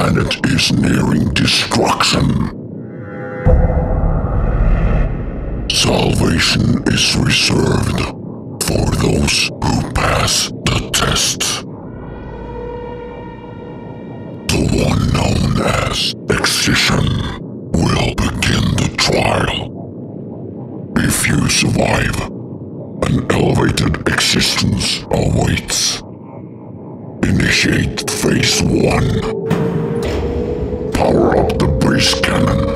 planet is nearing destruction. Salvation is reserved for those who pass the test. The one known as Excision will begin the trial. If you survive, an elevated existence awaits. Initiate Phase 1. Power up the breeze cannon.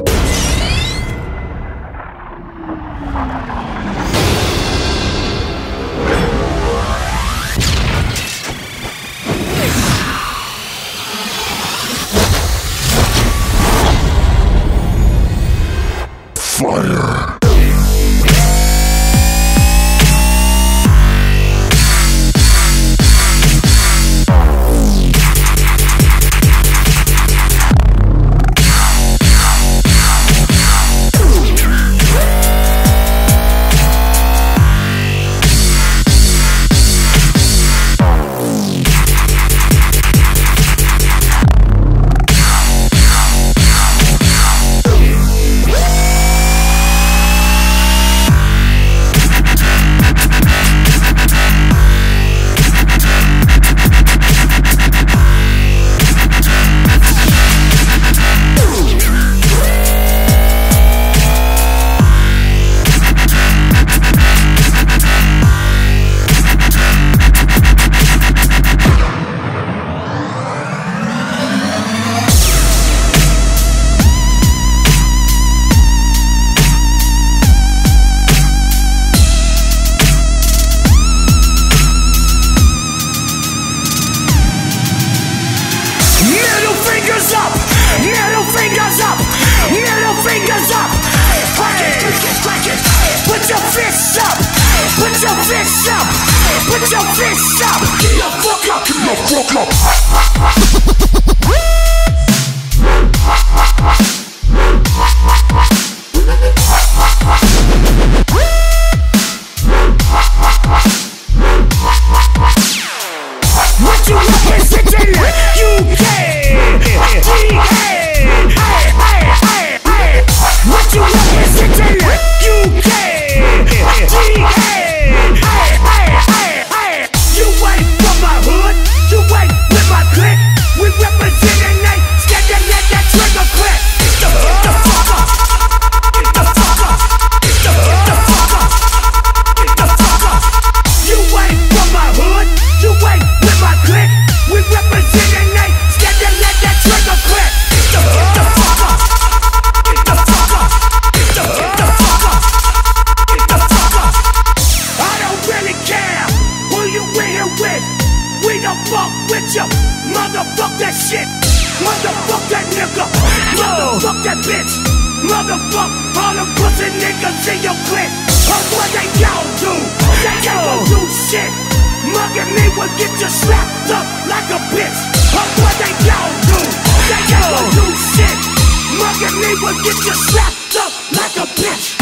Fire! Put your fists up! Put your fists up! Put your fists up! Get the fuck up! Get the fuck up! What you representing? UK! What you representing? UK! You ain't from my hood, you ain't with my clique. We representing ain't scared to let that trigger click. Get the fuck up! Get the fuck up! Get the fuck up! Get the fuck up! You ain't from my hood, you ain't with my clique. We representing ain't scared to let that trigger click. Get the fuck up! Get the fuck up! Get the fuck up! Get the fuck up! I don't really care who you in here with. We don't fuck with you. Motherfuck that shit. Motherfuck that nigga. Motherfuck that bitch. Motherfuck all the pussy niggas in your clique. Oh, what they gon' do? They ain't gon' do shit. Mugging me will get you slapped up like a bitch. Oh, what they gon' do? They ain't gon' do shit. Mugging me will get you slapped up like a bitch.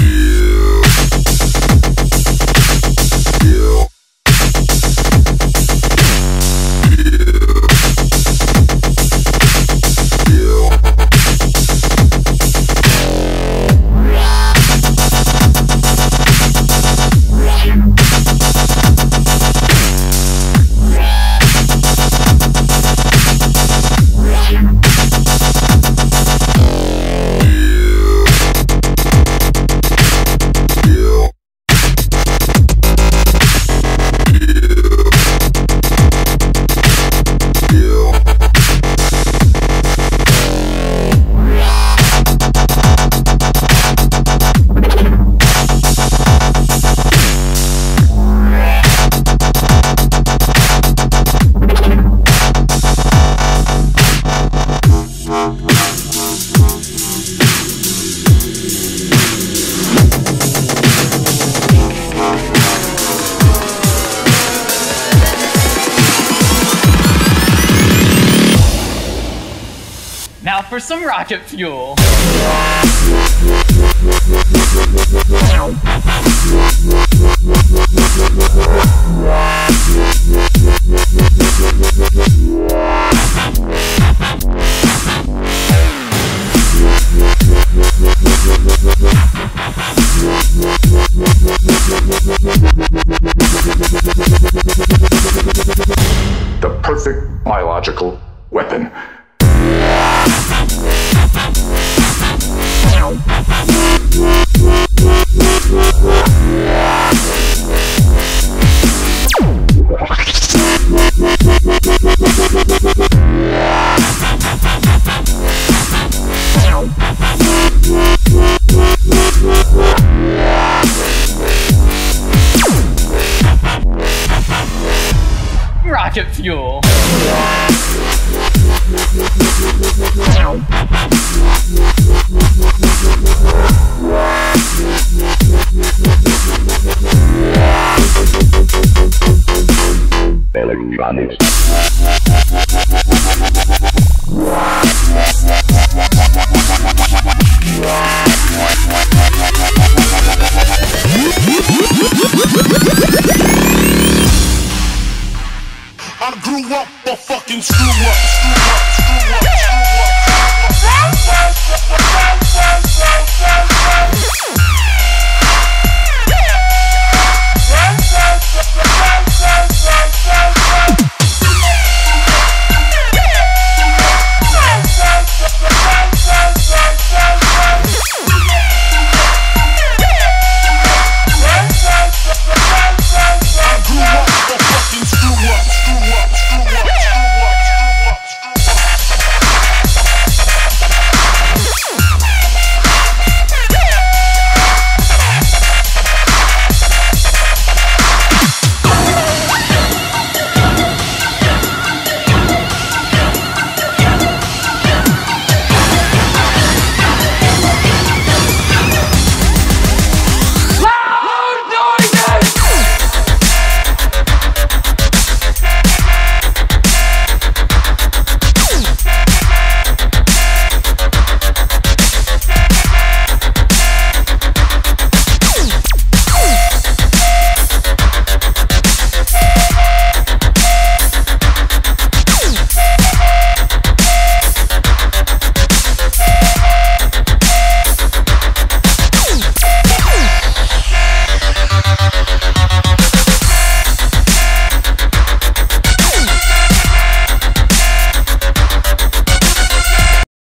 Now for some rocket fuel.